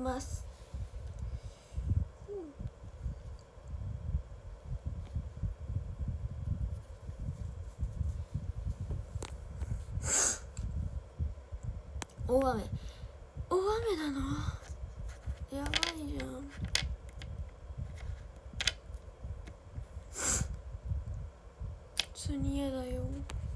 ます。大雨なの？やばいじゃん。普通に嫌だよ。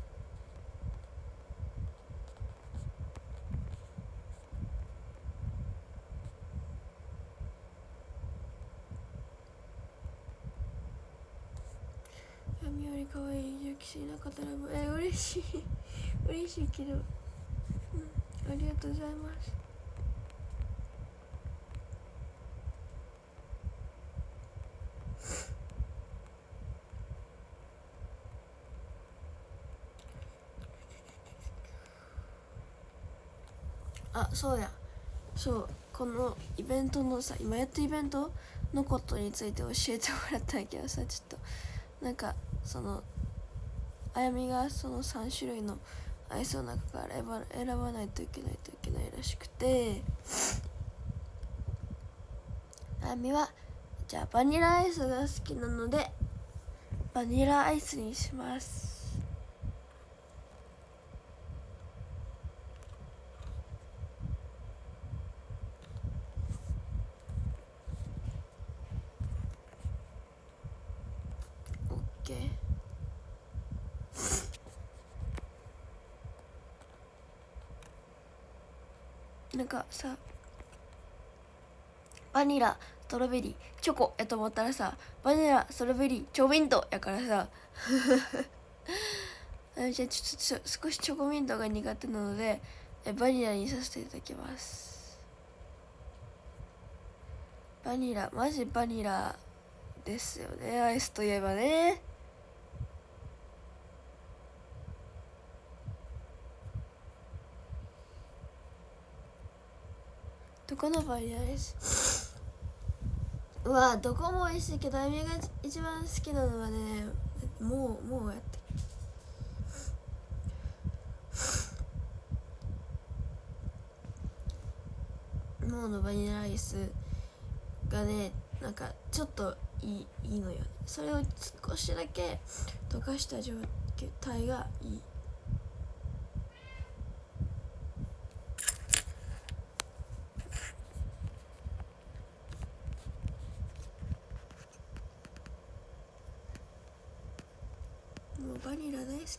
闇より可愛い重機師なかったら嬉しい嬉しいけど、ありがとうございます。あ、そうや、そうこのイベントのさ、今やってるイベントのことについて教えてもらったんやけどさ、ちょっとなんかそのあやみがその3種類のアイスの中から選ばないといけないらしくて、あやみはじゃあバニラアイスが好きなのでバニラアイスにします。オッケー。なんかさ、バニラストロベリーチョコやと思ったらさ、バニラストロベリーチョコミントやからさじゃあちょっと少しチョコミントが苦手なのでバニラにさせていただきます。バニラ、マジバニラですよね、アイスといえばね。どこのバニラアイスうわ、どこも美味しいけどあみが一番好きなのはね、もうやってもうのバニラアイスがね、なんかちょっといいのよね。それを少しだけ溶かした状態がいい。もうバニラ大好きなんでね。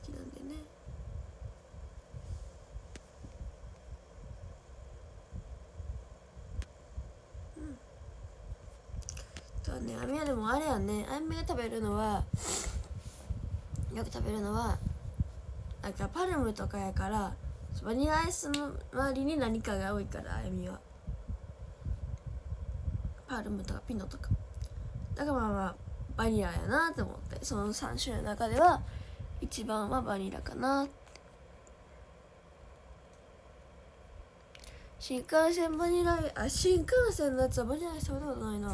そうね、あみはでもあれやね、あみが食べるのはよく食べるのはなんかパルムとかやから、バニラアイスの周りに何かが多いから、あやみはパルムとかピノとかだからまあバニラやなと思って、その3種類の中では一番はバニラかな。新幹線バニラ、新幹線のやつはバニラアイス食べたことないな。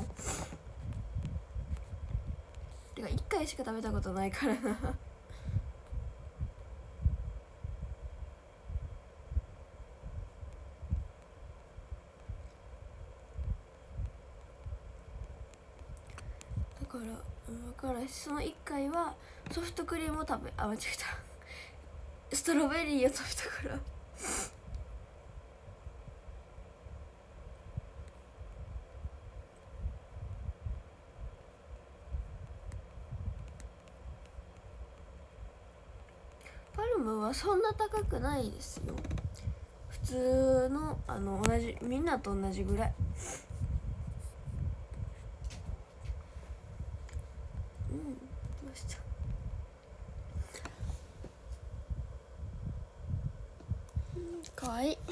てか1回しか食べたことないからなだからその1回はソフトクリームを間違えたストロベリーを食べたからパルムはそんな高くないですよ。普通の同じ、みんなと同じぐらい。どうしたかわいい。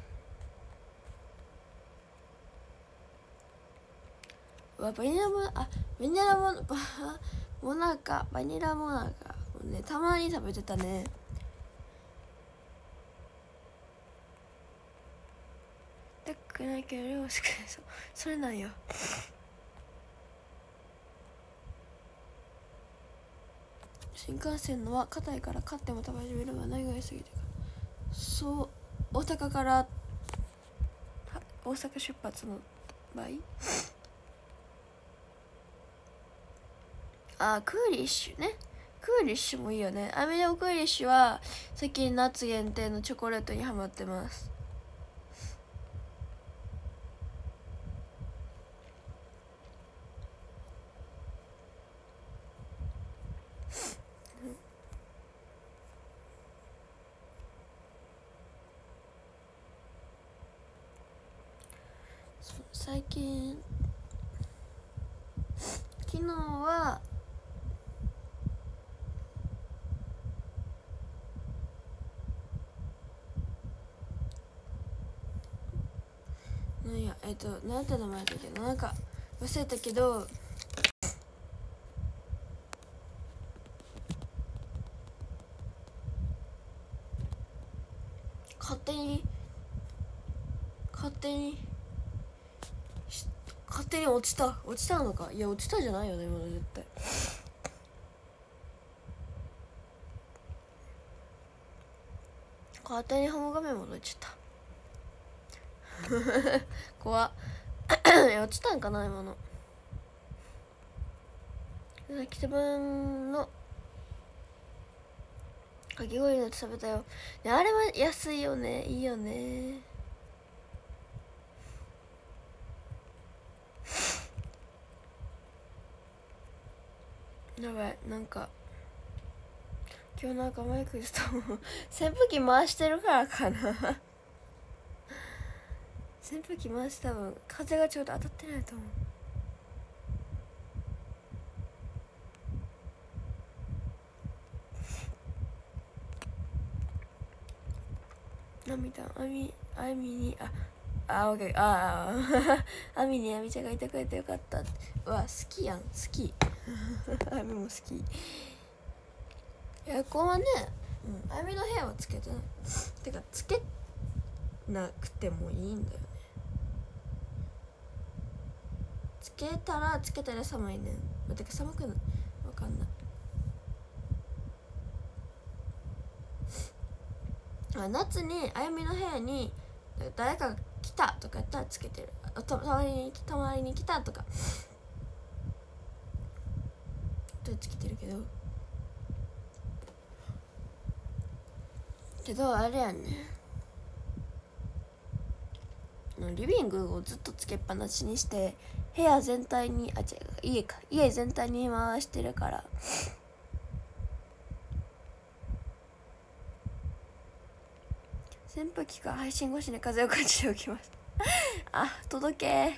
バニラモナカバニラモナカをね、たまに食べてたね。高くないけど量少ない。それなんよ。新幹線のは硬いから買っても食べれるのがないぐらいすぎてから、そう、大阪から大阪出発の場合。あ、クーリッシュね。クーリッシュもいいよね。アメリカクーリッシュは最近夏限定のチョコレートにハマってます。最近昨日はなんやなんて名前だったけど、なんか忘れたけど、勝手に落ちたのか。いや落ちたじゃないよねまだ絶対。勝手にホーム画面戻っちゃった怖っ落ちたんかな今の。北分のかき氷のやつ食べたよ、ね、あれは安いよね。いいよね。やばい、なんか今日なんかマイクで扇風機回してるからかな扇風機回して多分風がちょうど当たってないと思う。涙あみにオッケーあみにあみちゃんがいてくれてよかったって。うわ好きやん、好きあみも好き。エアコンはね、あみの部屋はつけてない。てかつけなくてもいいんだよね。つけたら寒いねん。てか寒くない、わかんない。夏にあやみの部屋に誰かが来たとか言ったらつけてる。たまに来たとかつけてるけどあれやんね、リビングをずっとつけっぱなしにして部屋全体に家全体に回してるから。扇風機か配信越しに風を感じておきますあ、届け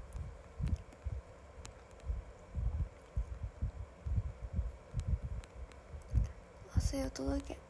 汗を届け。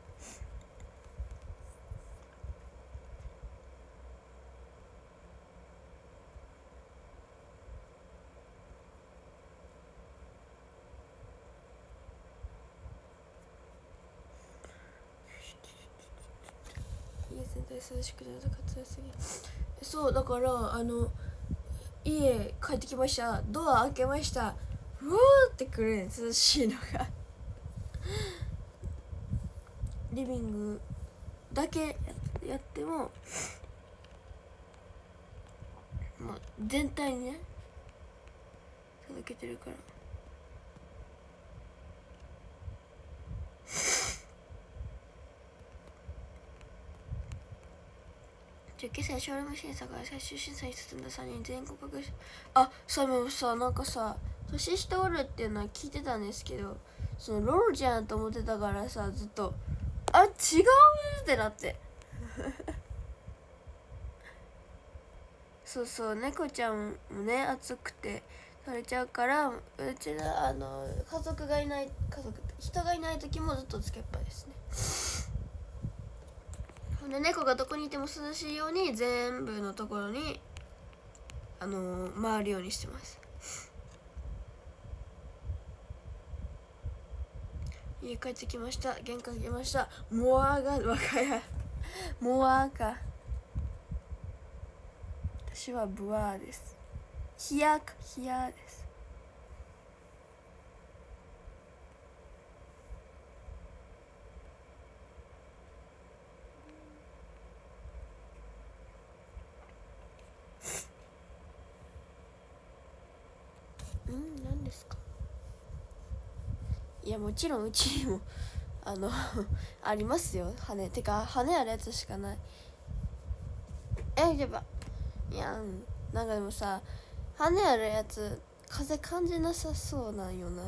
家全体涼しくなると活用すぎ。そうだから家帰ってきました、ドア開けました、うわーってくるね、涼しいのがリビングだけやっても、全体にね届けてるから。10期生ショールーム審査から最終審査に進んだ3人全国各地。そうさ、なんかさ年下おるっていうのは聞いてたんですけど、そのロールじゃんと思ってたからさ、ずっと違うってなってそう猫ちゃんもね暑くてされちゃうから、うちの人がいない時もずっとつけっぱですね。で猫がどこにいても涼しいように全部のところに回るようにしてます。家帰ってきました、玄関来ました、モアが我が家モアか、私はブワーです。ヒヤです。 ですか？いやもちろんうちにもありますよ羽。てか羽あるやつしかない。やばいやなんかでもさ羽あるやつ風感じなさそうなんよな。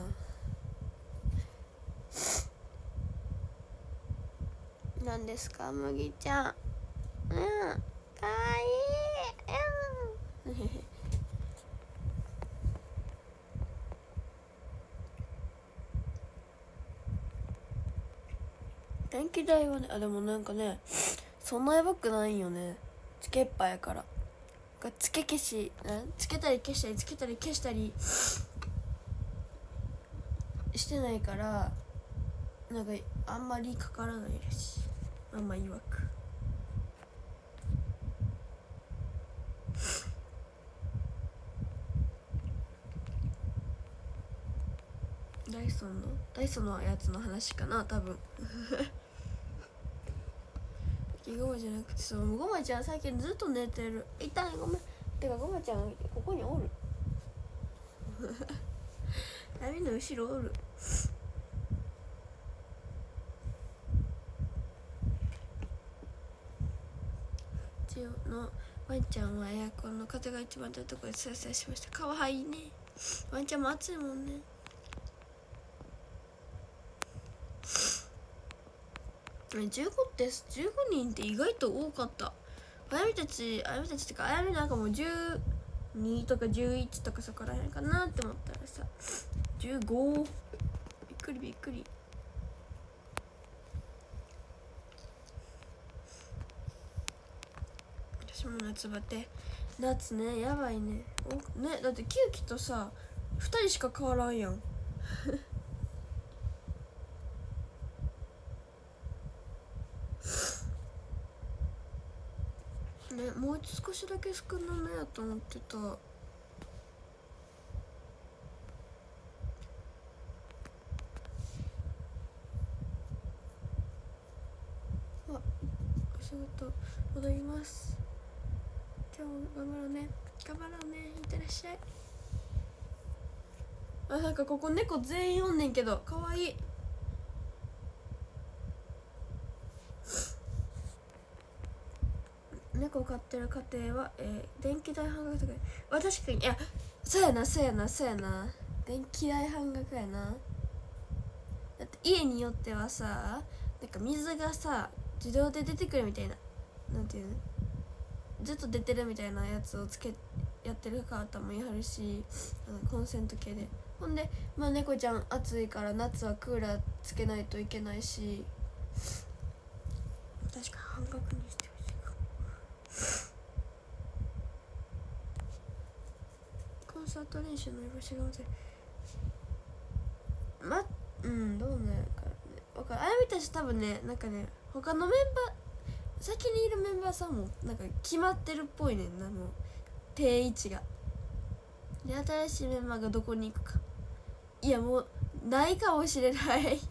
なんですか麦ちゃん。かわいい。電気代はねでもなんかねそんなやばくないんよね。つけっぱやからつけ消しつけたり消したりつけたり消したりしてないからなんかあんまりかからないらしい。ママ曰く。ダイソンのやつの話かな多分。ゴマじゃなくてゴマちゃん最近ずっと寝てる。痛いごめん。てかゴマちゃんここにおる。波の後ろおる。ジオのワンちゃんはエアコンの風が一番遠いところでスラスラしました。かわいいね。ワンちゃんも暑いもんね。15人って意外と多かった。あやみたちってかあやみなんかもう12とか11とかそこらへんかなって思ったらさ15。びっくり。私も夏バテ。夏ねやばいね。ねだって9期とさ2人しか変わらんやん。ねもう少しだけ少なめやと思ってた。お仕事戻ります。今日も頑張ろうねいってらっしゃい。なんかここ猫全員おんねんけどかわいい。猫飼ってる家庭は、電気代半額とか確かにいやそうやな電気代半額やな。だって家によってはさなんか水がさ自動で出てくるみたいななんていうのずっと出てるみたいなやつをやってる方もいはるしコンセント系でほんで猫ちゃん暑いから夏はクーラーつけないといけないし確か半額にしてほしいかも。コンサート練習の居場所がまずどうなんやからね。あやみたち多分ねなんかね他のメンバー先にいるメンバーさんもなんか決まってるっぽいねんな。もう定位置がで新しいメンバーがどこに行くかいやもうないかもしれないない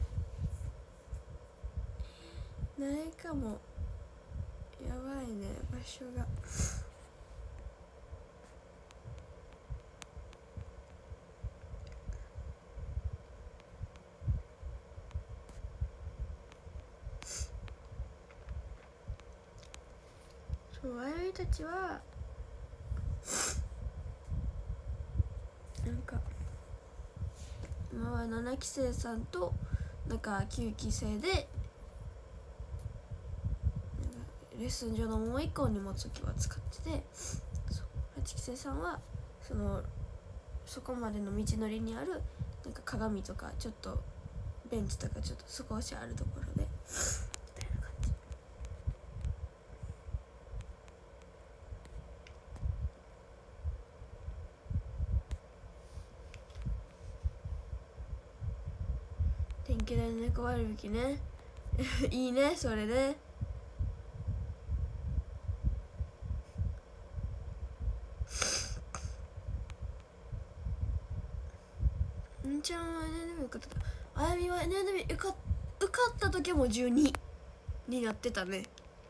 かも。やばいね場所が。そうあやみたちはなんか今は7期生さんとなんか9期生でレッスン上のもう一個荷物置き場使ってて8期生さんはそこまでの道のりにあるなんか鏡とかちょっとベンチとかちょっと少しあるところでみたいな感じ。電気代の猫割引ねいいねそれね。んちゃんは NNB 受かった。あやみは NNB 受かった時も12になってたね。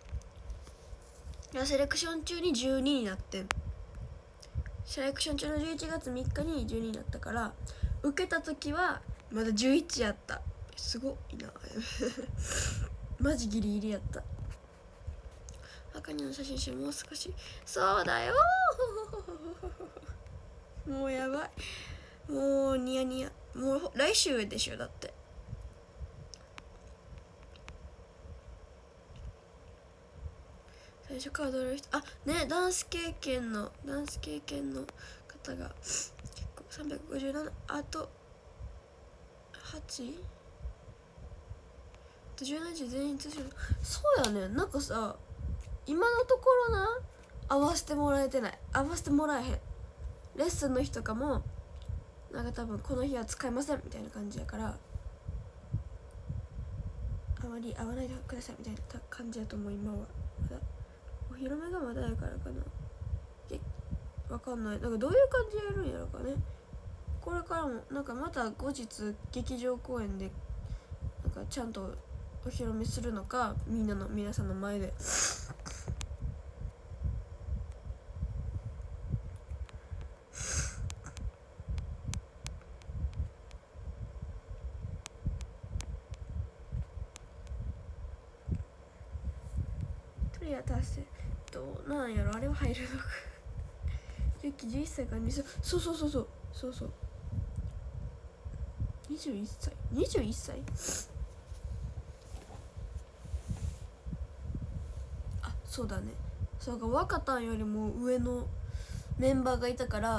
セレクション中に12になってセレクション中の11月3日に12になったから受けた時はまだ11やった。すごいなマジギリギリやった。赤にの写真集もう少し。そうだよもうやばい。もうニヤニヤ。もう来週でしょだって。最初から踊る人、あね、ダンス経験の方が結構357、あと8と17時全員通信。そうやね。なんかさ、今のところな、合わせてもらえてない、合わせてもらえへん。レッスンの日とかもなんか多分この日は使えませんみたいな感じやから、あまり会わないでくださいみたいな感じやと思う。今はまだお披露目がまだやからかな。わかんない。なんかどういう感じでやるんやろかね。これからもなんかまた後日劇場公演でなんかちゃんとお披露目するのか、皆さんの前でトリア達成どうなんやろ。あれは入るのかゆき11歳からそう21歳あ、そうだね。そうか、若たんよりも上のメンバーがいたから、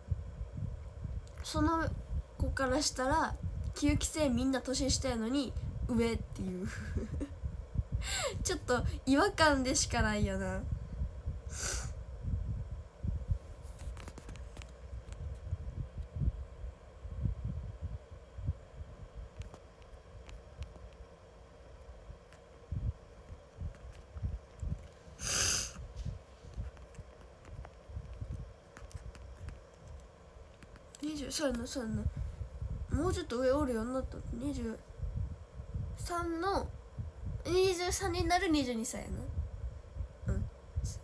その子からしたら9期生みんな年下やのに上っていうちょっと違和感でしかないよな。20、そうやな、もうちょっと上おるようになった。23になる22歳やな。うん。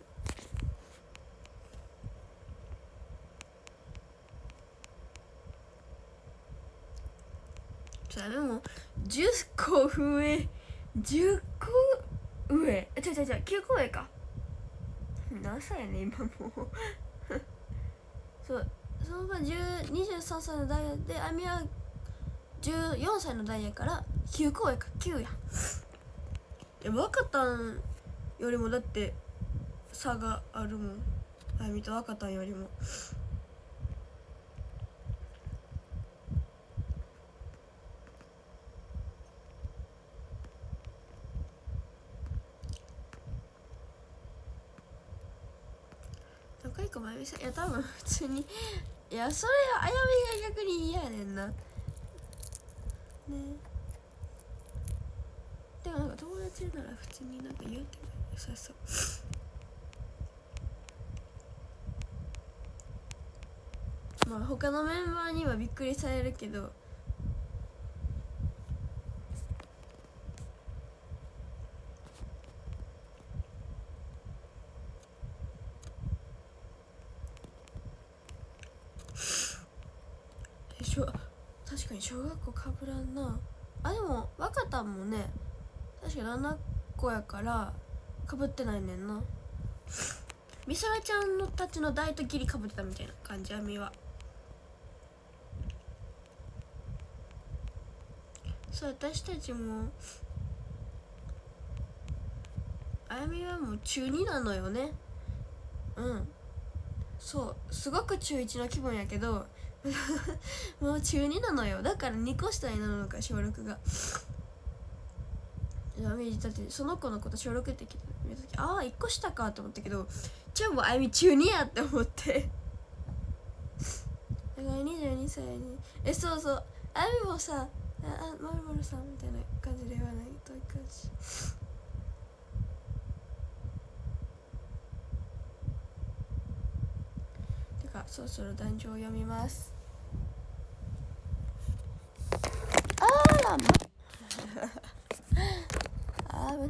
それでも10個上、10個上、違う9個上か。何歳やね今もうそう、その分23歳のダイヤで、あみは14歳のダイヤから9個上か。9や。若たんよりもだって差があるもん。あみと若たんよりも。若い子前見せ、いや多分普通に、いやそれはあやみが逆に嫌やねんな。ね。でもなんか友達なら普通になんか言うても良さそう。まあ他のメンバーにはびっくりされるけど、確かに小学校かぶらんなあ。でも若田もね、確か7個やからかぶってないねんな。みそらちゃんのたちの代とギリかぶってたみたいな感じ。あみはそう、私たちもあやみはもう中2なのよね。うん、そうすごく中1の気分やけどもう中2なのよ。だから2個下になるのか、小6が。だってその子のこと小6って聞いた時、ああ1個下かと思ったけど、じゃあもうあやみ中2やって思ってだから22歳にそうそう、あやみもさ、まるまるさんみたいな感じで言わないといかんし。てかそろそろ壇上を読みます。あらま危ない。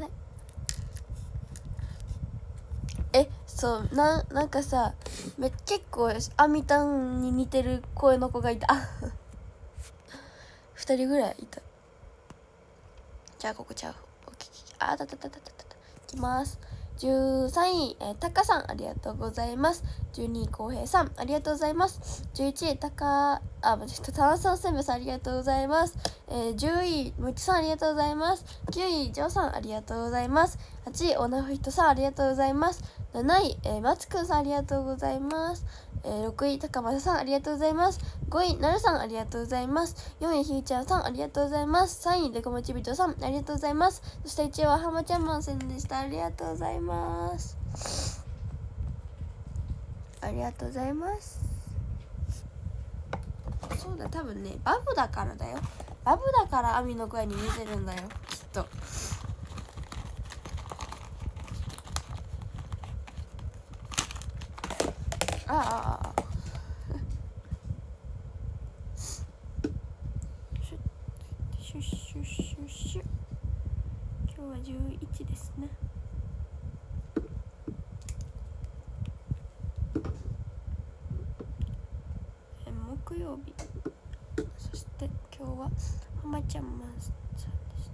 そうなんかさ、結構あみたんに似てる声の子がいた 2人ぐらいいた。じゃあここちゃう。あたたたたたたた。いきます。13位、たかさんありがとうございます。12位、こうへいさんありがとうございます。11位、炭酸せんべいさんありがとうございます。10位、むちさんありがとうございます。9位、ジョーさんありがとうございます。8位、おなふひとさんありがとうございます。7位、まつくんさんありがとうございます。6位、たかまささんありがとうございます。5位、なるさんありがとうございます。4位、ひーちゃんさんありがとうございます。3位、でこもちびとさんありがとうございます。そして1位ははまちゃんまんせんでした。ありがとうございます。ありがとうございます。そうだ、多分ねバブだからだよ。バブだからアミの声に似てるんだよ、きっと。シュッシュッシュッシュ。今日は11ですね。木曜日。そして今日ははまちゃんまんさんでした。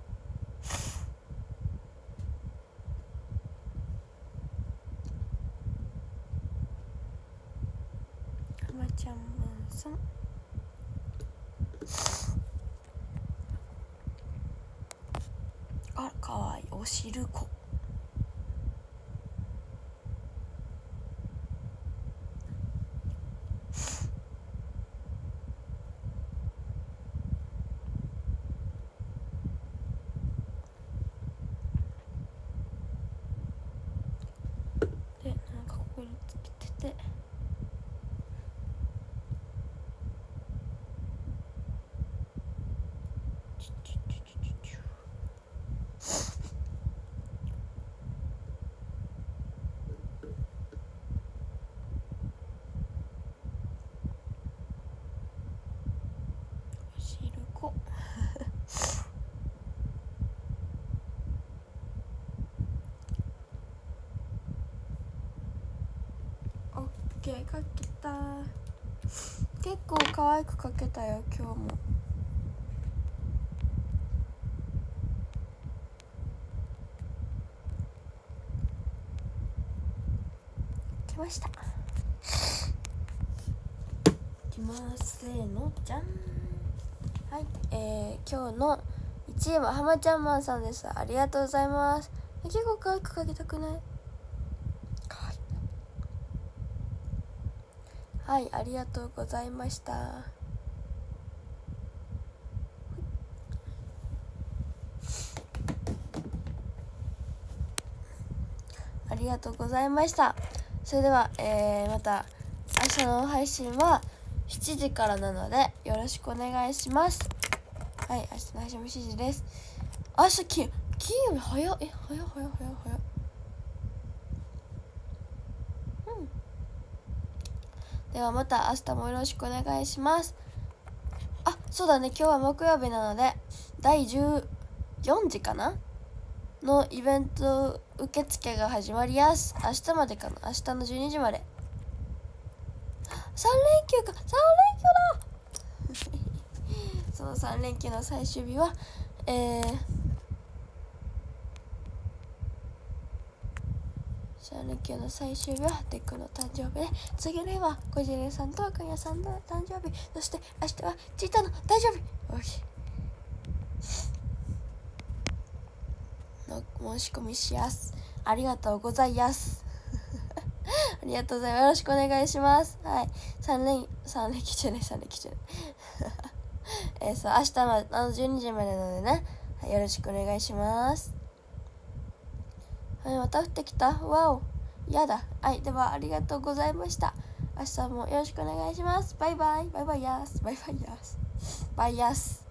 はまちゃんまんさん。あ、かわいい。おしるこ。で、なんかここにつけてて。かけた。結構可愛くかけたよ今日も。来ました。いきますせーの、じゃん。はい、今日の1位ははまちゃんまんさんでした。ありがとうございます。結構可愛くかけたくない？はい、ありがとうございました。ありがとうございました。それでは、また明日の配信は7時からなのでよろしくお願いします。はい、明日の配信も7時です。明日金曜日早っ。早っ。ではまた明日もよろしくお願いします。あ、そうだね、今日は木曜日なので第14時かなのイベント受付が始まりやす。明日までかな。明日の12時まで。3連休か。3連休だその3連休の最終日は3連休の最終日はデックの誕生日で、次の日はこじれさんとかやさんの誕生日、そして明日はちーたの誕生日の申し込みしやす。ありがとうございますありがとうございます。よろしくお願いします。はい、3連休じゃないそう明日は12時までなのでね、はい、よろしくお願いします。はい、また降ってきた。わお、やだ。はい、ではありがとうございました。明日もよろしくお願いします。バイバイやす。バイバイやす。バイやす。